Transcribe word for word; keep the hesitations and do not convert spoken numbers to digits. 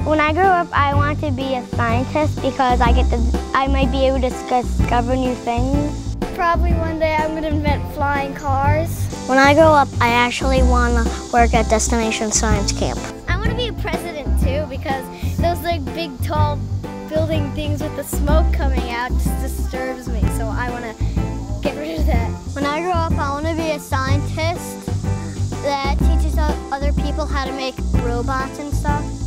When I grow up, I want to be a scientist because I get to, I might be able to discover new things. Probably one day I'm going to invent flying cars. When I grow up, I actually want to work at Destination Science Camp. I want to be a president too because those like big, tall building things with the smoke coming out just disturbs me. So I want to get rid of that. When I grow up, I want to be a scientist that teaches other people how to make robots and stuff.